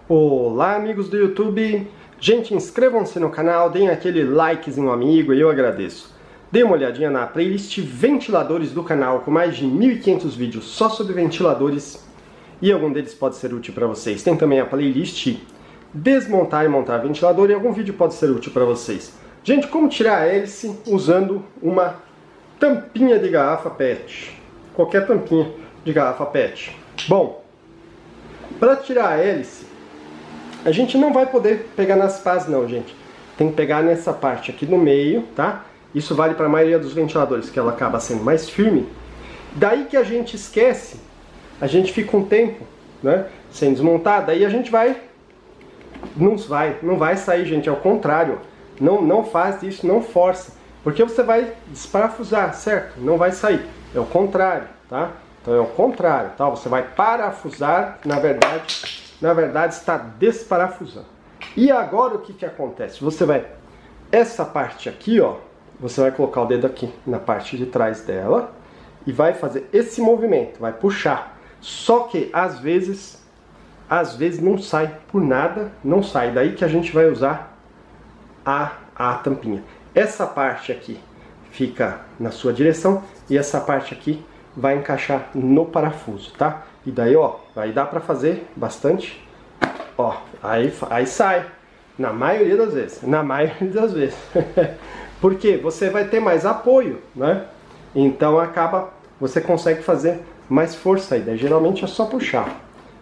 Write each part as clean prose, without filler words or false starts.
Olá, amigos do YouTube! Gente, inscrevam-se no canal, deem aquele likezinho amigo e eu agradeço. Dê uma olhadinha na playlist ventiladores do canal, com mais de 1.500 vídeos só sobre ventiladores e algum deles pode ser útil para vocês. Tem também a playlist desmontar e montar ventilador e algum vídeo pode ser útil para vocês. Gente, como tirar a hélice usando uma tampinha de garrafa PET. Qualquer tampinha de garrafa PET. Bom, para tirar a hélice, a gente não vai poder pegar nas pás não, gente. Tem que pegar nessa parte aqui no meio, tá? Isso vale para a maioria dos ventiladores, que ela acaba sendo mais firme. Daí que a gente esquece, a gente fica um tempo, né, sem desmontar, daí a gente vai... Não vai sair, gente, ao contrário. Não faz isso, não força. Porque você vai desparafusar, certo? Não vai sair. É o contrário, tá? Então é o contrário, tá? Você vai parafusar, na verdade está desparafusando. E agora o que que acontece? Você vai... Essa parte aqui, ó, você vai colocar o dedo aqui na parte de trás dela e vai fazer esse movimento, vai puxar. Só que às vezes não sai por nada, não sai. Daí que a gente vai usar a tampinha. Essa parte aqui fica na sua direção e essa parte aqui vai encaixar no parafuso, tá? E daí, ó, aí dá pra fazer bastante, ó, aí sai, na maioria das vezes, porque você vai ter mais apoio, né? Então você consegue fazer mais força aí, daí geralmente é só puxar,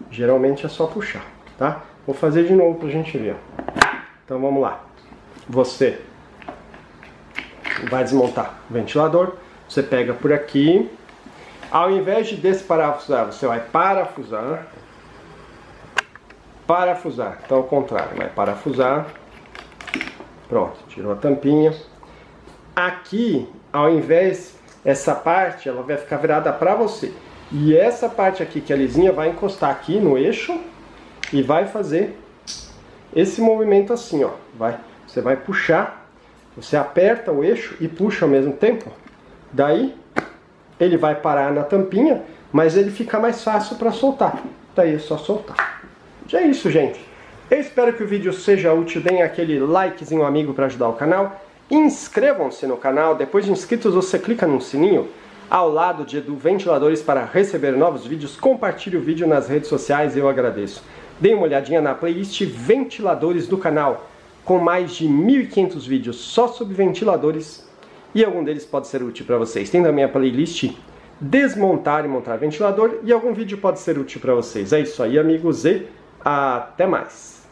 tá? Vou fazer de novo pra gente ver, ó. Então vamos lá, você vai desmontar o ventilador, você pega por aqui. Ao invés de desparafusar, você vai parafusar. Então ao contrário, vai parafusar. Pronto, tirou a tampinha. Aqui, ao invés, essa parte, ela vai ficar virada para você. E essa parte aqui, que é lisinha, vai encostar aqui no eixo e vai fazer esse movimento assim, ó. Você vai puxar, você aperta o eixo e puxa ao mesmo tempo. Daí ele vai parar na tampinha, mas ele fica mais fácil para soltar. Daí é só soltar. Já é isso, gente. Eu espero que o vídeo seja útil. Deem aquele likezinho amigo para ajudar o canal. Inscrevam-se no canal. Depois de inscritos, você clica no sininho ao lado do Ventiladores para receber novos vídeos. Compartilhe o vídeo nas redes sociais, eu agradeço. Deem uma olhadinha na playlist Ventiladores do canal, com mais de 1.500 vídeos só sobre ventiladores. E algum deles pode ser útil para vocês. Tem também a playlist desmontar e montar ventilador e algum vídeo pode ser útil para vocês. É isso aí, amigos, e até mais.